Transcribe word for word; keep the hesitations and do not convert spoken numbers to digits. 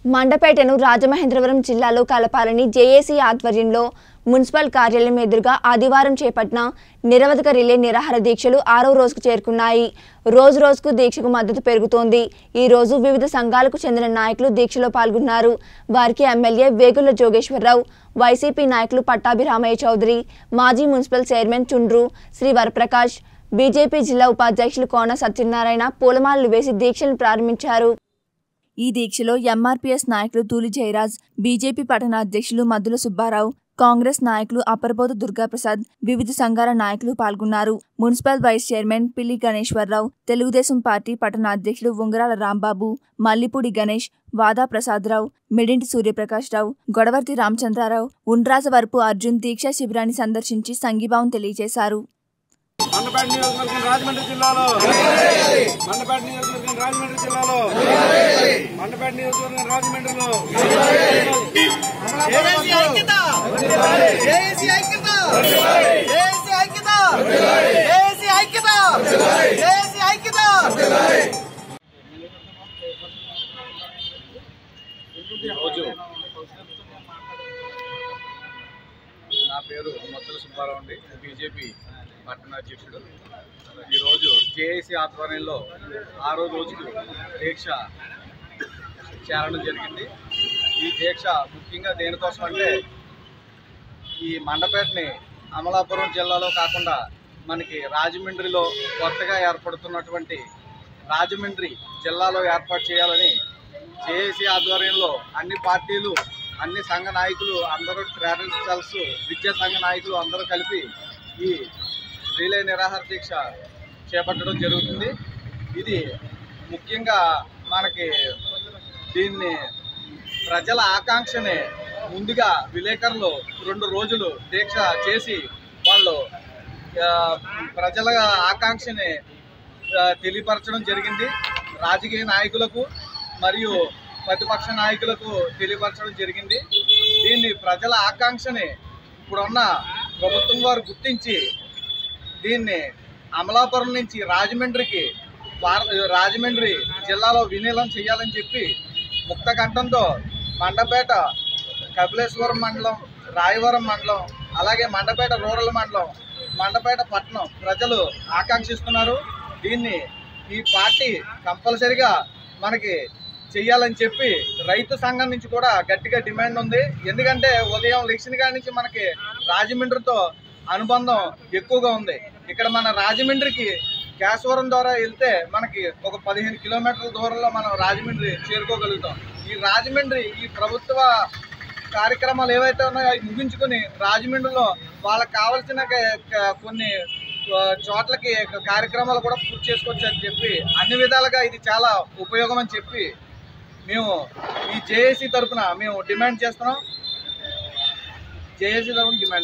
మండపేటను రాజమహేంద్రవరం జిల్లాలో కలపాలని జేఏసీ ఆధ్వర్యంలో మున్సిపల్ కార్యాలయం ఎదురుగా ఆదివారం చేపట్టిన నిరవధిక రిలే నిరాహార దీక్షలు ఆరో రోజుకు చేరుకున్నాయి. రోజు రోజుకు దీక్షకు మద్దతు పెరుగుతోంది. ఈ రోజు వివిధ సంఘాలకు చెందిన నాయకులు దీక్షలో పాల్గొన్నారు. వారికి ఎమ్మెల్యే వేగుల జోగేశ్వరరావు, వైసీపీ నాయకులు పట్టాభిరామయ్య చౌదరి, మాజీ మున్సిపల్ చైర్మన్ చుండ్రు శ్రీ వరప్రకాష్, బీజేపీ జిల్లా ఉపాధ్యక్షులు కోన సత్యనారాయణ పూలమాలలు వేసి దీక్షలను ప్రారంభించారు. ఈ దీక్షలో ఎంఆర్పీఎస్ నాయకులు తూలి జయరాజ్, బీజేపీ పట్టణ అధ్యక్షులు మద్దుల సుబ్బారావు, కాంగ్రెస్ నాయకులు అప్పరబోతు దుర్గాప్రసాద్, వివిధ సంఘాల నాయకులు పాల్గొన్నారు. మున్సిపల్ వైస్ చైర్మన్ పిల్లి గణేశ్వరరావు, తెలుగుదేశం పార్టీ పట్టణ అధ్యక్షులు ఉంగరాల రాంబాబు, మల్లిపూడి గణేష్, వాదా ప్రసాదరావు, మిడింటి సూర్యప్రకాష్ రావు, గొడవర్తి రామచంద్రారావు, ఉండ్రాజవరపు అర్జున్ దీక్షా శిబిరాన్ని సందర్శించి సంఘీభావం తెలియజేశారు. మండపేట నియోజకవర్గం రాజమండ్రి జిల్లాలో మండపేట నియోజకవర్గం రాజమండ్రి జిల్లాలో మండపేట నియోజకవర్గం రాజమండ్రిలో ఈరోజు నా పేరు మద్దుల సుబ్బారావు అండి, బీజేపీ పట్టణ అధ్యక్షుడు. ఈరోజు జేఏసీ ఆధ్వర్యంలో ఆరో రోజుకు దీక్ష చేరడం జరిగింది. ఈ దీక్ష ముఖ్యంగా దేనికోసం అంటే ఈ మండపేటని అమలాపురం జిల్లాలో కాకుండా మనకి రాజమండ్రిలో కొత్తగా ఏర్పడుతున్నటువంటి రాజమండ్రి జిల్లాలో ఏర్పాటు చేయాలని జేఏసీ ఆధ్వర్యంలో అన్ని పార్టీలు, అన్ని సంఘ నాయకులు అందరూ, ట్రావెల్ సెల్స్, విద్యా సంఘ నాయకులు అందరూ కలిపి ఈ రిలే నిరాహార దీక్ష చేపట్టడం జరుగుతుంది. ఇది ముఖ్యంగా మనకి దీన్ని ప్రజల ఆకాంక్షని ముందుగా విలేకరులు రెండు రోజులు దీక్ష చేసి వాళ్ళు ప్రజల ఆకాంక్షని తెలియపరచడం జరిగింది. రాజకీయ నాయకులకు మరియు ప్రతిపక్ష నాయకులకు తెలియపరచడం జరిగింది. దీన్ని ప్రజల ఆకాంక్షని ఇప్పుడున్న ప్రభుత్వం వారు గుర్తించి దీన్ని అమలాపురం నుంచి రాజమండ్రికి రాజమండ్రి జిల్లాలో విలీనం చేయాలని చెప్పి ముక్త కంఠంతో మండపేట, కపిలేశ్వరం మండలం, రాయవరం మండలం, అలాగే మండపేట రూరల్ మండలం, మండపేట పట్టణం ప్రజలు ఆకాంక్షిస్తున్నారు. దీన్ని ఈ పార్టీ కంపల్సరిగా మనకి చెయ్యాలని చెప్పి రైతు సంఘం నుంచి కూడా గట్టిగా డిమాండ్ ఉంది. ఎందుకంటే ఉదయం లెక్షన్ కాడి నుంచి మనకి రాజమండ్రితో అనుబంధం ఎక్కువగా ఉంది. ఇక్కడ మన రాజమండ్రికి కేశవరం ద్వారా వెళ్తే మనకి ఒక పదిహేను కిలోమీటర్ల దూరంలో మనం రాజమండ్రి చేరుకోగలుగుతాం. ఈ రాజమండ్రి ఈ ప్రభుత్వ కార్యక్రమాలు ఏవైతే ఉన్నాయో అవి ముగించుకొని రాజమండ్రిలో వాళ్ళకి కావాల్సిన కొన్ని చోట్లకి కార్యక్రమాలు కూడా పూర్తి చేసుకోవచ్చు అని చెప్పి అన్ని విధాలుగా ఇది చాలా ఉపయోగం అని చెప్పి మేము ఈ జేఏసీ తరఫున మేము డిమాండ్ చేస్తున్నాం. జేఏసీ తరఫున డిమాండ్